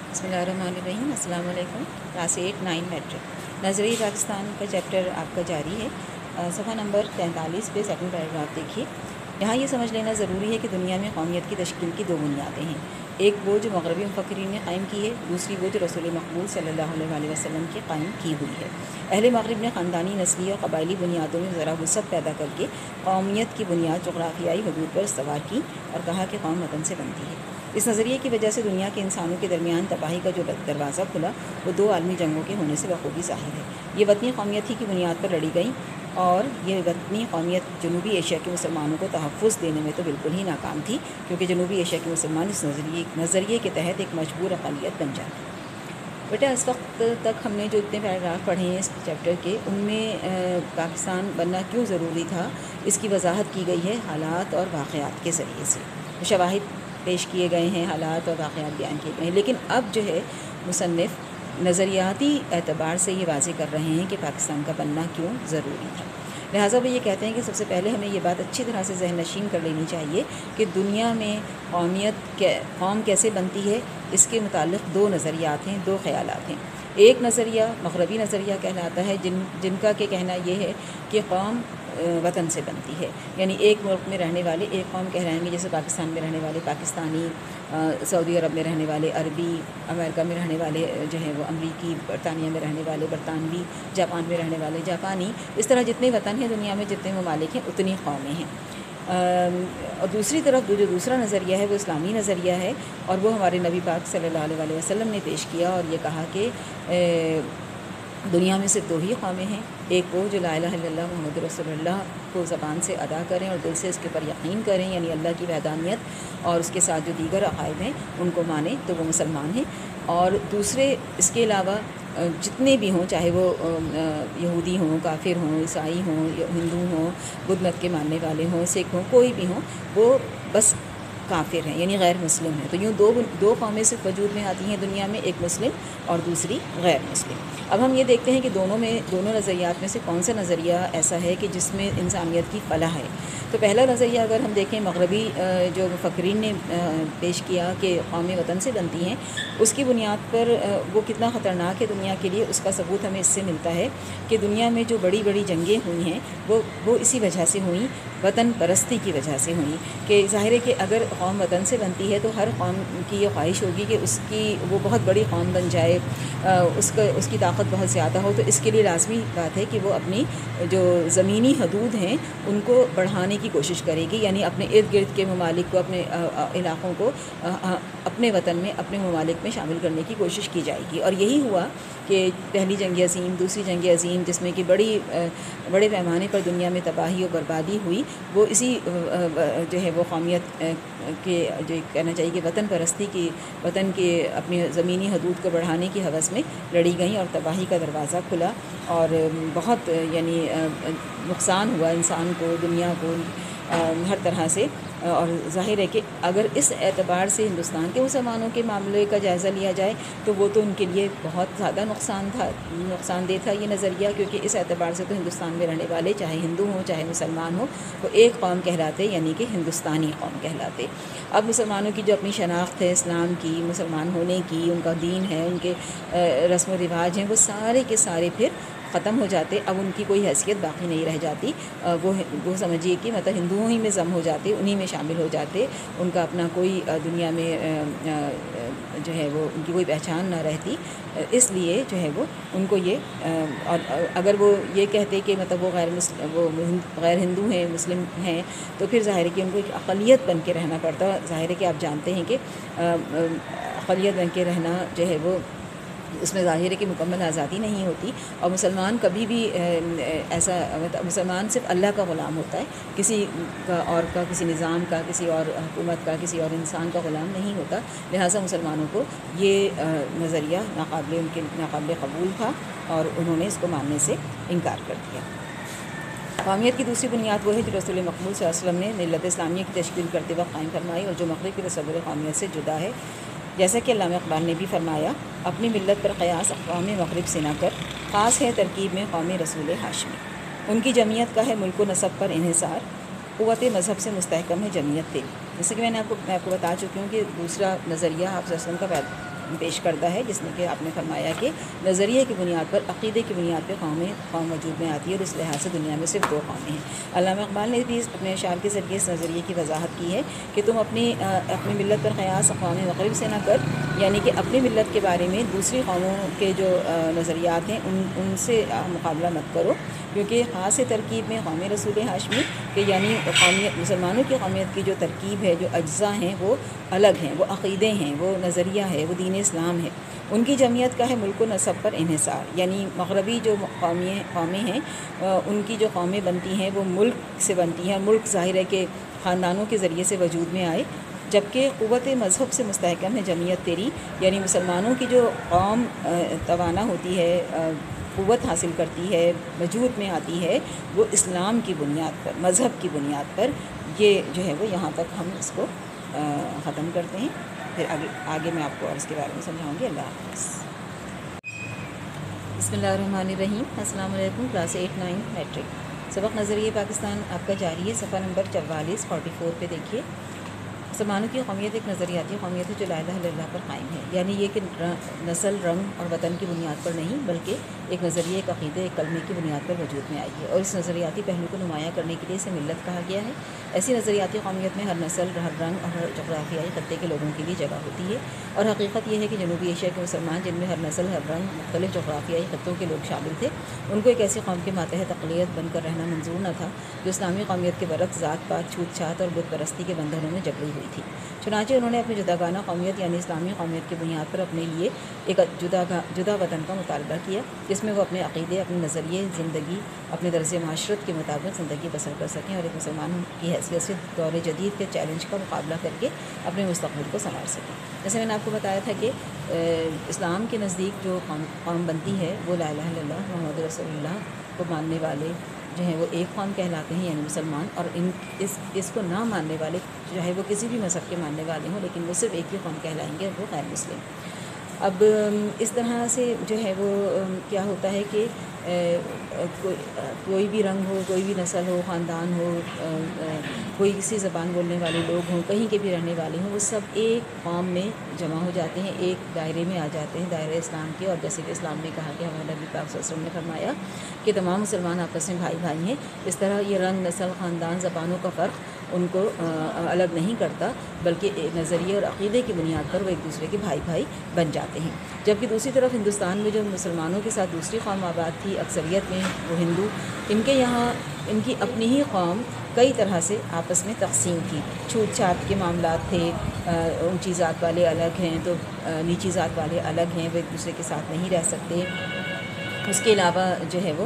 بسم اللہ الرحمن الرحیم۔ السلام علیکم۔ کلاس 8-9 میٹرک نظریہ پاکستان کا چیپٹر آپ کا جاری ہے۔ صفحہ نمبر 43 پہ سیکنڈ پیراگراف دیکھیے۔ یہاں یہ سمجھ لینا ضروری ہے کہ دنیا میں قومیت کی تشکیل کی دو بنیادیں ہیں، ایک وہ جو مغربی مفکرین نے قائم کی ہے، دوسری وہ جو رسول مقبول صلی اللہ علیہ وسلم کی قائم کی ہوئی ہے۔ اہل مغرب نے خاندانی، نسلی اور قبائلی بنیادوں میں ذرا وسعت پیدا کر کے قومیت کی بنیاد جغرافیائی حدود پر استوار کی اور کہا کہ قوم وطن سے بنتی ہے۔ اس نظریے کی وجہ سے دنیا کے انسانوں کے درمیان تباہی کا جو دروازہ کھلا وہ دو عالمی جنگوں کے ہونے سے بخوبی ظاہر ہے۔ یہ وطنی قومیت ہی کی بنیاد پر لڑی گئی اور یہ وطنی قومیت جنوبی ایشیا کے مسلمانوں کو تحفظ دینے میں تو بالکل ہی ناکام تھی، کیونکہ جنوبی ایشیا کے مسلمان اس نظریے کے تحت ایک مجبور اقلیت بن جاتے۔ بیٹا اس وقت تک ہم نے جو اتنے پیراگراف پڑھے ہیں اس چیپٹر کے، ان میں پاکستان بننا کیوں ضروری تھا اس کی وضاحت کی گئی ہے حالات اور واقعات کے ذریعے سے۔ شواہد پیش کیے گئے ہیں، حالات اور واقعات بیان کیے گئے ہیں، لیکن اب جو ہے مصنف نظریاتی اعتبار سے یہ واضح کر رہے ہیں کہ پاکستان کا بننا کیوں ضروری تھا۔ لہٰذا وہ یہ کہتے ہیں کہ سب سے پہلے ہمیں یہ بات اچھی طرح سے ذہن نشین کر لینی چاہیے کہ دنیا میں قوم کیسے بنتی ہے، اس کے متعلق دو نظریات ہیں، دو خیالات ہیں۔ ایک نظریہ مغربی نظریہ کہلاتا ہے، جن کا کہ کہنا یہ ہے کہ قوم وطن سے بنتی ہے، یعنی ایک ملک میں رہنے والے ایک قوم کہلائیں گے، جیسے پاکستان میں رہنے والے پاکستانی، سعودی عرب میں رہنے والے عربی، امریکہ میں رہنے والے جو ہے وہ امریکی، برطانیہ میں رہنے والے برطانوی، جاپان میں رہنے والے جاپانی، اس طرح جتنے وطن ہیں دنیا میں، جتنے ممالک ہیں، اتنی قومیں ہیں۔ اور دوسری طرف جو دوسرا نظریہ ہے وہ اسلامی نظریہ ہے، اور وہ ہمارے نبی پاک صلی اللہ علیہ وسلم نے پیش کیا اور یہ کہا کہ دنیا میں صرف دو ہی قومیں ہیں، ایک وہ جو لا الہ الا اللہ محمد رسول اللہ کو زبان سے ادا کریں اور دل سے اس کے پر یقین کریں، یعنی اللہ کی وحدانیت اور اس کے ساتھ جو دیگر عقائد ہیں ان کو مانیں تو وہ مسلمان ہیں۔ اور دوسرے اس کے علاوہ جتنے بھی ہوں، چاہے وہ یہودی ہوں، کافر ہوں، عیسائی ہوں، ہندو ہوں، بدھ مت کے ماننے والے ہوں، سکھ ہوں، کوئی بھی ہوں، وہ بس کافر ہیں، یعنی غیر مسلم ہیں۔ تو یوں دو قومیں صرف وجود میں آتی ہیں دنیا میں، ایک مسلم اور دوسری غیر مسلم۔ اب ہم یہ دیکھتے ہیں کہ دونوں نظریات میں سے کون سا نظریہ ایسا ہے کہ جس میں انسانیت کی فلاح ہے۔ تو پہلا نظریہ اگر ہم دیکھیں مغربی جو مفکرین نے پیش کیا کہ قومیں وطن سے بنتی ہیں، اس کی بنیاد پر وہ کتنا خطرناک ہے دنیا کے لیے، اس کا ثبوت ہمیں اس سے ملتا ہے کہ دنیا میں جو بڑی بڑی جنگیں ہوئی ہیں وہ اسی وجہ سے ہوئیں، وطن پرستی کی وجہ سے ہوئیں۔ کہ ظاہر ہے کہ اگر قوم وطن سے بنتی ہے تو ہر قوم کی یہ خواہش ہوگی کہ وہ بہت بڑی قوم بن جائے، اس کی طاقت بہت زیادہ ہو، تو اس کے لیے لازمی بات ہے کہ وہ اپنی جو زمینی حدود ہیں ان کو بڑھانے کی کوشش کرے گی، یعنی اپنے ارد گرد کے ممالک کو، اپنے علاقوں کو اپنے وطن میں، اپنے ممالک میں شامل کرنے کی کوشش کی جائے گی۔ اور یہی ہوا کہ پہلی جنگ عظیم، دوسری جنگ عظیم، جس میں کہ بڑے پیمانے پر دنیا میں تباہی و بربادی ہوئی، وہ اسی جو ہے وہ قومیت کے جو کہنا چاہیے کہ وطن کے اپنی زمینی حدود کو بڑھانے کی ہوس میں لڑی گئیں اور تباہی کا دروازہ کھلا اور بہت یعنی نقصان ہوا انسان کو، دنیا کو، ہر طرح سے۔ اور ظاہر ہے کہ اگر اس اعتبار سے ہندوستان کے مسلمانوں کے معاملے کا جائزہ لیا جائے تو وہ تو ان کے لیے بہت زیادہ نقصان دہ تھا یہ نظریہ، کیونکہ اس اعتبار سے تو ہندوستان میں رہنے والے چاہے ہندو ہوں چاہے مسلمان ہوں وہ ایک قوم کہلاتے، یعنی کہ ہندوستانی قوم کہلاتے۔ اب مسلمانوں کی جو اپنی شناخت ہے اسلام کی، مسلمان ہونے کی، ان کا دین ہے، ان کے رسم و رواج ہیں، وہ سارے کے سارے پھر ختم ہو جاتے۔ اب ان کی کوئی حیثیت باقی نہیں رہ جاتی، وہ سمجھیے کہ مطلب ہندوؤں ہی میں ضم ہو جاتے، انہی میں شامل ہو جاتے، ان کا اپنا کوئی دنیا میں جو ہے وہ ان کی کوئی پہچان نہ رہتی۔ اس لیے جو ہے وہ ان کو یہ اور اگر وہ یہ کہتے کہ مطلب وہ غیر ہندو ہیں، مسلم ہیں، تو پھر ظاہر ہے کہ ان کو ایک اقلیت بن کے رہنا پڑتا۔ ظاہر ہے کہ آپ جانتے ہیں کہ اقلیت بن کے رہنا جو ہے وہ اس میں ظاہر ہے کہ مکمل آزادی نہیں ہوتی، اور مسلمان کبھی بھی ایسا مسلمان صرف اللہ کا غلام ہوتا ہے، کسی کا کسی نظام کا، کسی اور حکومت کا، کسی اور انسان کا غلام نہیں ہوتا۔ لہٰذا مسلمانوں کو یہ نظریہ ناقابل قبول تھا اور انہوں نے اس کو ماننے سے انکار کر دیا۔ قومیت کی دوسری بنیاد وہ ہے جو رسول مقبول صلی اللہ علیہ وسلم نے ملت اسلامیہ کی تشکیل کرتے وقت قائم فرمائی اور جو مغرب کے تصور قومیت سے جدا ہے۔ جیسا کہ علامہ اقبال نے بھی فرمایا، اپنی ملت پر قیاس اقوام مغرب سے نہ کر، خاص ہے ترکیب میں قوم رسول ہاشمی۔ ان کی جمعیت کا ہے ملک و نسب پر انحصار، قوت مذہب سے مستحکم ہے جمعیت دل۔ جیسے کہ میں آپ کو بتا چکی ہوں کہ دوسرا نظریہ آپ صلی اللہ علیہ وسلم کا پیش کردہ ہے، جس میں کہ آپ نے فرمایا کہ نظریے کی بنیاد پر، عقیدے کی بنیاد پہ قوم وجود میں آتی ہے، اور اس لحاظ سے دنیا میں صرف 2 قومیں ہیں۔ علامہ اقبال نے بھی اپنے اشعار کے ذریعے اس نظریے کی وضاحت کی ہے کہ تم اپنی ملت پر قیاس اقوام مغرب سے نہ کر، یعنی کہ اپنی ملت کے بارے میں دوسری قوموں کے جو نظریات ہیں ان سے مقابلہ مت کرو، کیونکہ خاص ترکیب میں قوم رسول ہاشمی کہ یعنی مسلمانوں کی قومیت کی جو ترکیب ہے، جو اجزاء ہیں وہ الگ ہیں، وہ عقیدے ہیں، وہ نظریہ ہے، وہ دین اسلام ہے۔ ان کی جمعیت کا ہے ملک و نسب پر انحصار، یعنی مغربی جو قومیں ہیں ان کی جو قومیں بنتی ہیں وہ ملک سے بنتی ہیں، ملک ظاہر ہے کہ خاندانوں کے ذریعے سے وجود میں آئے، جبکہ قوت مذہب سے مستحکم ہے جمعیت تیری، یعنی مسلمانوں کی جو قوم توانا ہوتی ہے، قوت حاصل کرتی ہے، وجود میں آتی ہے، وہ اسلام کی بنیاد پر، مذہب کی بنیاد پر۔ یہ جو ہے وہ یہاں تک ہم اس کو ختم کرتے ہیں، پھر آگے میں آپ کو اور اس کے بارے میں سمجھاؤں گی۔ اللہ حافظ۔ بسم اللہ الرحمن الرحیم۔ السلام علیکم، کلاس 8-9 میٹرک، سبق نظریہ پاکستان آپ کا جاری ہے، صفحہ نمبر 44 پہ دیکھیے۔ مسلمانوں کی قومیت ایک نظریاتی قومیت ہے جو لا الہ الا اللہ پر قائم ہے، یعنی یہ کہ نسل، رنگ اور وطن کی بنیاد پر نہیں، بلکہ ایک نظریہ، ایک عقیدے، ایک کلمے کی بنیاد پر وجود میں آئی ہے، اور اس نظریاتی پہلو کو نمایاں کرنے کے لیے اسے ملت کہا گیا ہے۔ ایسی نظریاتی قومیت میں ہر نسل، ہر رنگ اور ہر جغرافیائی خطے کے لوگوں کے لیے جگہ ہوتی ہے، اور حقیقت یہ ہے کہ جنوبی ایشیا کے مسلمان، جن میں ہر نسل، ہر رنگ، مختلف جغرافیائی خطوں کے لوگ شامل تھے، ان کو ایک ایسی قوم کے ماتحت اقلیت بن کر رہنا منظور نہ تھا جو اسلامی قومیت کے برعکس ذات پات، چھوت چھات اور بت پرستی کے بندھنوں میں جکڑی ہوئی تھی۔ چنانچہ انہوں نے اپنی جداگانہ قومیت یعنی اسلامی قومیت کی بنیاد پر اپنے لیے ایک جدا وطن کا مطالبہ کیا، جس میں وہ اپنے عقیدے، اپنے نظریے زندگی، اپنے طرز معاشرت کے مطابق زندگی بسر کر سکیں، اور ایک مسلمان کی حیثیت سے دور جدید کے چیلنج کا مقابلہ کر کے اپنے مستقبل کو سنوار سکیں۔ جیسے میں نے آپ کو بتایا تھا کہ اسلام کے نزدیک جو قوم بنتی ہے وہ لا الہ الا اللہ محمد رسول اللہ کو ماننے والے جو ہیں وہ ایک قوم کہلاتے ہیں، یعنی مسلمان، اور اس کو نہ ماننے والے چاہے وہ کسی بھی مذہب کے ماننے والے ہوں، لیکن وہ صرف ایک ہی قوم کہلائیں گے، اور وہ غیر مسلم۔ اب اس طرح سے جو ہے وہ کیا ہوتا ہے کہ کوئی بھی رنگ ہو، کوئی بھی نسل ہو، خاندان ہو، کوئی کسی زبان بولنے والے لوگ ہوں، کہیں کے بھی رہنے والے ہوں، وہ سب ایک قوم میں جمع ہو جاتے ہیں، ایک دائرے میں آ جاتے ہیں، دائرہ اسلام کے۔ اور جیسے کہ اسلام نے کہا کہ ہمارے نبی پاک صلی اللہ علیہ وسلم نے فرمایا کہ تمام مسلمان آپس میں بھائی بھائی ہیں، اس طرح یہ رنگ، نسل، خاندان، زبانوں کا فرق ان کو الگ نہیں کرتا، بلکہ نظریے اور عقیدے کی بنیاد پر وہ ایک دوسرے کے بھائی بھائی بن جاتے ہیں۔ جبکہ دوسری طرف ہندوستان میں جو مسلمانوں کے ساتھ دوسری قوم آباد تھی، اکثریت میں وہ ہندو، ان کے یہاں ان کی اپنی ہی قوم کئی طرح سے آپس میں تقسیم تھی، چھوت چھات کے معاملات تھے، اونچی ذات والے الگ ہیں تو نیچی ذات والے الگ ہیں، وہ ایک دوسرے کے ساتھ نہیں رہ سکتے۔ اس کے علاوہ جو ہے وہ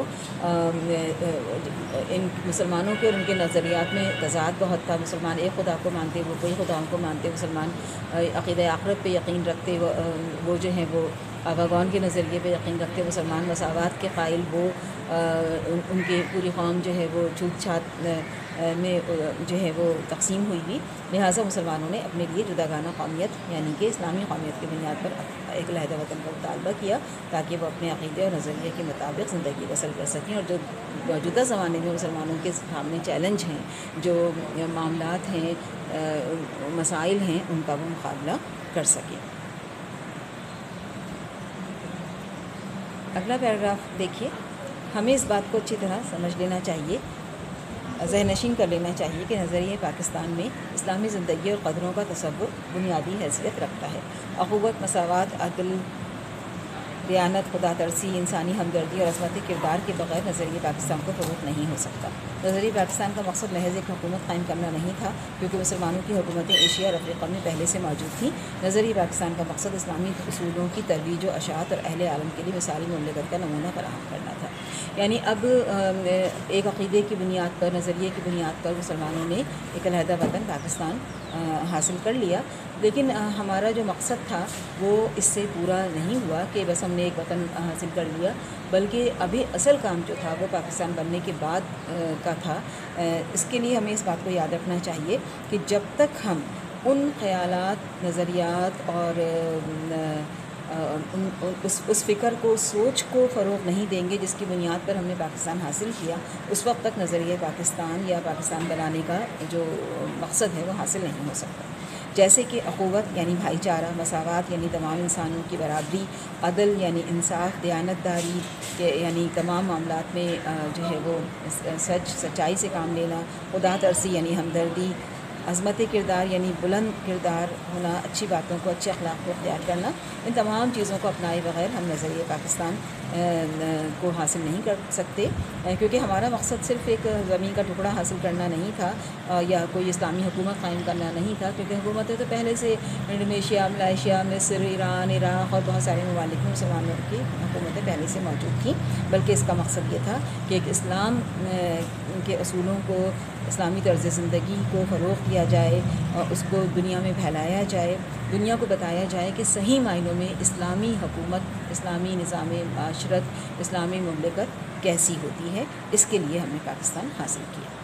ان مسلمانوں کے اور ان کے نظریات میں تضاد بہت تھا۔ مسلمان ایک خدا کو مانتے، وہ کئی خداؤں کو مانتے، مسلمان عقیدہ آخرت پہ یقین رکھتے، وہ جو ہیں وہ بھگوان کے نظریے پہ یقین رکھتے، مسلمان مساوات کے قائل، وہ ان کی پوری قوم جو ہے وہ چھوت چھات میں جو ہے وہ تقسیم ہوئی ہوئی، لہٰذا مسلمانوں نے اپنے لیے جداگانہ قومیت یعنی کہ اسلامی قومیت کی بنیاد پر ایک علیحدہ وطن کا مطالبہ کیا، تاکہ وہ اپنے عقیدے اور نظریے کے مطابق زندگی بسر کر سکیں، اور جو موجودہ زمانے میں مسلمانوں کے سامنے چیلنج ہیں، جو معاملات ہیں، مسائل ہیں، ان کا وہ مقابلہ کر سکیں۔ اگلا پیراگراف دیکھیے۔ ہمیں اس بات کو اچھی طرح سمجھ لینا چاہیے، ذہن نشین کر لینا چاہیے کہ نظریہ پاکستان میں اسلامی زندگی اور قدروں کا تصور بنیادی حیثیت رکھتا ہے۔ اخوت، مساوات، عدل، دیانت، خدا ترسی، انسانی ہمدردی اور عظمت کردار کے بغیر نظریہ پاکستان کو فروغ نہیں ہو سکتا۔ نظریہ پاکستان کا مقصد محض ایک حکومت قائم کرنا نہیں تھا، کیونکہ مسلمانوں کی حکومتیں ایشیا اور افریقہ میں پہلے سے موجود تھیں۔ نظریہ پاکستان کا مقصد اسلامی اصولوں کی ترویج و اشاعت اور اہل عالم کے لیے مثالی مملکت کا نمونہ فراہم کرنا تھا۔ یعنی اب ایک عقیدے کی بنیاد پر، نظریے کی بنیاد پر مسلمانوں نے ایک علیحدہ وطن پاکستان حاصل کر لیا، لیکن ہمارا جو مقصد تھا وہ اس سے پورا نہیں ہوا کہ بس ہم نے ایک وطن حاصل کر لیا، بلکہ ابھی اصل کام جو تھا وہ پاکستان بننے کے بعد کا تھا۔ اس کے لیے ہمیں اس بات کو یاد رکھنا چاہیے کہ جب تک ہم ان خیالات، نظریات اور اس فکر کو، سوچ کو فروغ نہیں دیں گے جس کی بنیاد پر ہم نے پاکستان حاصل کیا، اس وقت تک نظریہ پاکستان یا پاکستان بنانے کا جو مقصد ہے وہ حاصل نہیں ہو سکتا۔ جیسے کہ اخوت یعنی بھائی چارہ، مساوات یعنی تمام انسانوں کی برابری، عدل یعنی انصاف، دیانتداری یعنی تمام معاملات میں جو ہے وہ سچائی سے کام لینا، خدا ترسی یعنی ہمدردی، عظمت کردار یعنی بلند کردار ہونا، اچھی باتوں کو، اچھے اخلاق کو اختیار کرنا، ان تمام چیزوں کو اپنائے بغیر ہم نظریہ پاکستان کو حاصل نہیں کر سکتے، کیونکہ ہمارا مقصد صرف ایک زمین کا ٹکڑا حاصل کرنا نہیں تھا یا کوئی اسلامی حکومت قائم کرنا نہیں تھا، کیونکہ حکومتیں تو پہلے سے انڈونیشیا، ملائیشیا، مصر، ایران، عراق اور بہت سارے ممالک میں مسلمانوں کی حکومتیں پہلے سے موجود تھیں، بلکہ اس کا مقصد یہ تھا کہ ایک اسلام کے اصولوں کو، اسلامی طرز زندگی کو فروغ دیا جائے اور اس کو دنیا میں پھیلایا جائے، دنیا کو بتایا جائے کہ صحیح معنوں میں اسلامی حکومت، اسلامی نظام معاشرت، اسلامی مملکت کیسی ہوتی ہے۔ اس کے لیے ہم نے پاکستان حاصل کیا۔